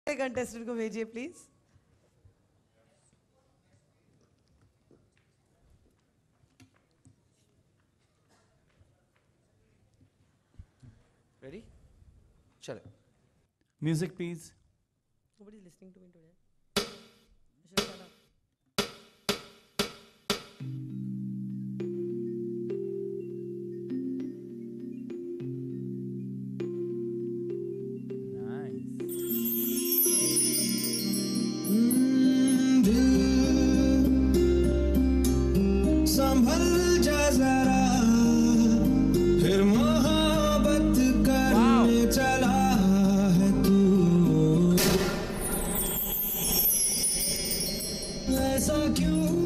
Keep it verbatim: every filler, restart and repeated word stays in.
Contestant को भेजिए please. Ready? चलो। Music please. Nobody is listening to me today. I should shut up. संभल जा जरा, फिर मोहब्बत करने चला है तू। ऐसा क्यों